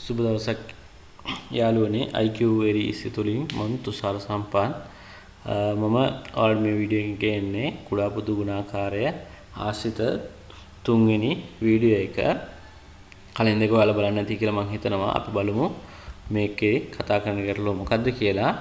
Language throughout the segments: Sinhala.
සුබ දවසක් යාළුවනේ IQ වෙරීස් තුලින් මම තුෂාර සම්පන් මම ඔයාලට මේ වීඩියෝ එකේ එන්නේ කුඩා පොදු ගුණාකාරය ආශ්‍රිත තුන්වෙනි වීඩියෝ එක කලින් දෙක ඔයාලා බලන්න නැති කියලා මම හිතනවා අපි බලමු මේකේ කතා කරන ගැටලුව මොකද්ද කියලා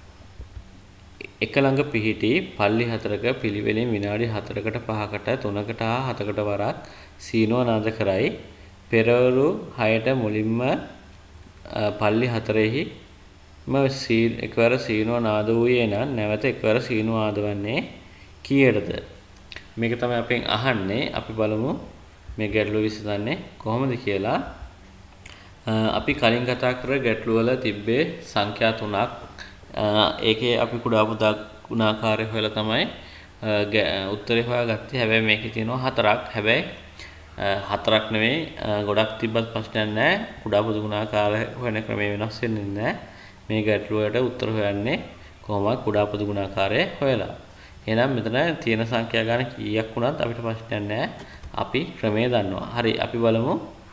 එක ළඟ පිහිටි පල්ලි හතරක පිළිවෙලින් විනාඩි 4කට 5කට 3කට හා 7කට වරක් සීනුව නාද කරයි පෙරවරු 6ට මුලින්ම පල්ලි හතරෙහි එකවර සීනුව නාද වූයේ නම් නැවත එකවර සීනුව ආදවන්නේ කීයටද මේක තමයි අපෙන් අහන්නේ අපි බලමු මේ ගැටලුව විසඳන්නේ කොහොමද කියලා අපි කලින් කතා කර ගැටලුව වල තිබ්බේ සංඛ්‍යා තුනක් ඒකේ අපි කුඩා පුදා ගුණාකාරය හොයලා තමයි උත්තරේ හොයාගත්තේ හැබැයි මේකේ තියෙනවා හතරක් හැබැයි හතරක් නෙවෙයි ගොඩක් තිබ්බත් ප්‍රශ්නයක් නැහැ කුඩා පොදු ගුණාකාරය හොයන ක්‍රමය වෙනස් වෙන්නේ නැහැ මේ ගැටලුවට උත්තර හොයන්නේ කොහොමද කුඩා පොදු ගුණාකාරය හොයලා එහෙනම් මෙතන තියෙන සංඛ්‍යා ගාන කීයක් වුණත් අපිට ප්‍රශ්නයක් නැහැ අපි ක්‍රමය දන්නවා හරි අපි බලමු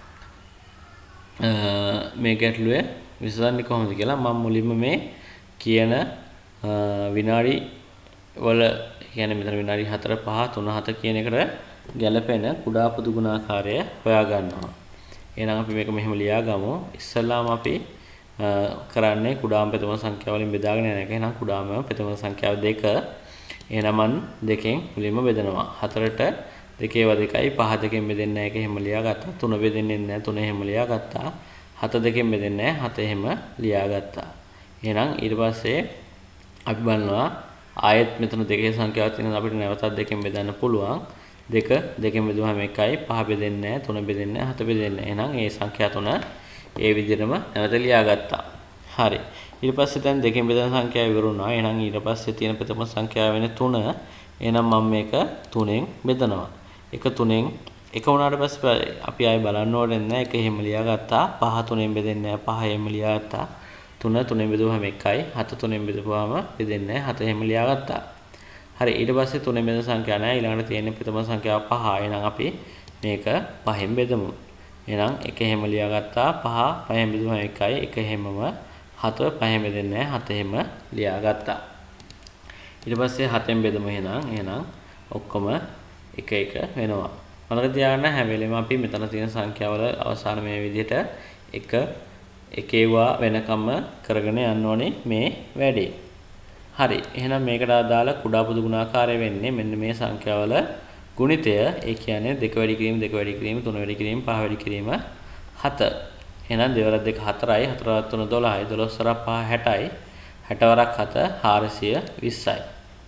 මේ ගැටලුවේ විසඳන්නේ කොහොමද කියලා මම මුලින්ම මේ කියන විනාඩි වල කියන්නේ මෙතන විනාඩි 4 5 3 7 කියන එකට ගැලපෙන කුඩා පොදු ගුණාකාරය හොයා ගන්නවා. එහෙනම් අපි මේක මෙහෙම ලියා ගමු. ඉස්සල්ලාම අපි කරන්නේ කුඩාම ප්‍රථම සංඛ්‍යාව වලින් බෙදාගෙන යන එක. එහෙනම් කුඩාම ප්‍රථම සංඛ්‍යාව 2. එහෙනම් මම 2කින් මුලින්ම බෙදනවා. 4ට 2 2යි 5 2කින් බෙදෙන්නේ නැහැ. ඒක එහෙම ලියාගත්තා. 3 බෙදෙන්නේ නැහැ. 3 එහෙම ලියාගත්තා. 7 2කින් බෙදෙන්නේ නැහැ. 7 එහෙම ලියාගත්තා. එහෙනම් ඊට පස්සේ අපි බලනවා ආයෙත් මෙතන දෙකේ සංඛ්‍යාවක් තියෙනවා අපිට නැවතත් දෙකෙන් බෙදන්න පුළුවන්. 2 දෙකෙන් බෙදුවම 1යි 5 බෙදෙන්නේ නැහැ 3 බෙදෙන්නේ නැහැ 7 බෙදෙන්නේ නැහැ. එහෙනම් මේ සංඛ්‍යා තුන ඒ විදිහටම නැවත ලියාගත්තා. හරි. ඊට පස්සේ දැන් දෙකෙන් බෙදන සංඛ්‍යාව ඉවරුණා. එහෙනම් ඊට පස්සේ තියෙන ප්‍රථම සංඛ්‍යාව වෙන 3. එහෙනම් මම මේක 3ෙන් බෙදනවා. එක 3ෙන් එක වුණාට පස්සේ අපි ආයෙ බලන්න ඕනේ නැහැ. එක එහෙම ලියාගත්තා. 5 3ෙන් බෙදෙන්නේ නැහැ. 5 එහෙම ලියාගත්තා. 3 3ෙන් බෙදුවම 1යි 7 3ෙන් බෙදුවාම බෙදෙන්නේ නැහැ 7 එහෙම ලියාගත්තා. හරි ඊට පස්සේ 3ෙන් බෙදෙන සංඛ්‍යා නැහැ ඊළඟට තියෙන ප්‍රථම සංඛ්‍යාව 5. එහෙනම් අපි මේක 5ෙන් බෙදමු. එහෙනම් 1 එහෙම ලියාගත්තා 5 5ෙන් බෙදුවම 1යි 1 එහෙමම 7 5ෙන් බෙදෙන්නේ නැහැ 7 එහෙම ලියාගත්තා. ඊට පස්සේ 7ෙන් බෙදමු එහෙනම් ඔක්කොම 1 1 වෙනවා. මතක තියාගන්න හැම වෙලෙම අපි මෙතන තියෙන සංඛ්‍යාවල අවසාන මේ විදිහට 1 එකේවා වෙනකම්ම කරගෙන යන්න ඕනේ මේ වැඩේ. හරි. එහෙනම් මේකට අදාළ කුඩා පොදු ගුණාකාරය වෙන්නේ මෙන්න මේ සංඛ්‍යාවල ගුණිතය. ඒ කියන්නේ 2 වැඩි කිරීම 2 වැඩි කිරීම 3 වැඩි කිරීම 5 වැඩි කිරීම 7. එහෙනම් 2 වරක් 2 4යි 4 වරක් 3 12යි 12 වරක් 5 60යි 60 වරක් 7 420යි.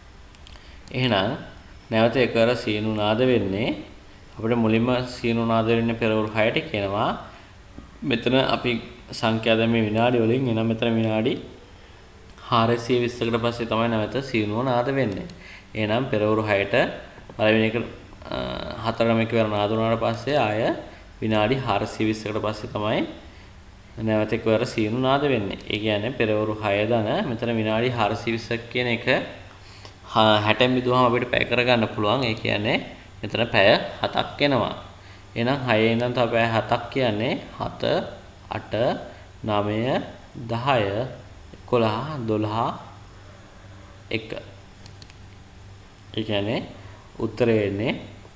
එහෙනම් නැවත එකවර සීනු නාද වෙන්නේ අපිට මුලින්ම සීනු නාද වෙන්නේ පෙරවරු 6ට කියනවා. මෙතන අපි සංඛ්‍යා දැම්මේ විනාඩි වලින් එනම් මෙතන විනාඩි 420කට පස්සේ තමයි නැවත සීනුව නාද වෙන්නේ. එහෙනම් පෙරවරු 6ට පළවෙනි එක 4ම එකවර නාද වුණාට පස්සේ ආය විනාඩි 420කට පස්සේ තමයි නැවත එකවර සීනු නාද වෙන්නේ. ඒ කියන්නේ පෙරවරු 6 දන මෙතන විනාඩි 420ක් කියන එක 60න් බෙදුවම අපිට පැය කරගන්න පුළුවන්. ඒ කියන්නේ මෙතන පැය 7ක් එනවා. එහෙනම් 6 ඉඳන් තව පැය 7ක් කියන්නේ 7 8 9 10 11 12 1. ඒ කියන්නේ උත්තරේ එන්නේ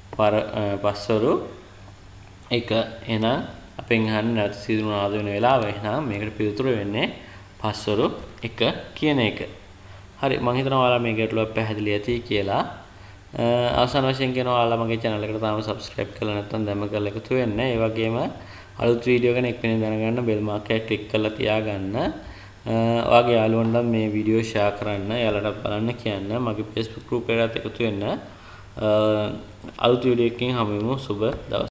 පස්වරු 1. එහෙනම් අපෙන් අහන්නේ නැවත සීනු නාද වෙන වෙලාව. එහෙනම් මේකට පිළිතුර වෙන්නේ පස්වරු 1 කියන එක. හරි මම හිතනවා ඔයාලා මේ ගැටලුව පැහැදිලි ඇති කියලා. අවසාන වශයෙන් කියනවා ඔයාලා මගේ channel එකට තාම subscribe කරලා නැත්නම් දැම්ම කරලා එකතු වෙන්න. ඒ වගේම අලුත් වීඩියෝ ගැන එක්වෙනින් දැනගන්න bell mark එක click කරලා තියාගන්න. ඔයාගේ යාළුවන්ට මේ වීඩියෝ share කරන්න, එයාලට බලන්න කියන්න. මගේ Facebook group එකකට එකතු වෙන්න. අලුත් වීඩියෝ එකකින් හමු වෙමු. සුබ දවසක්.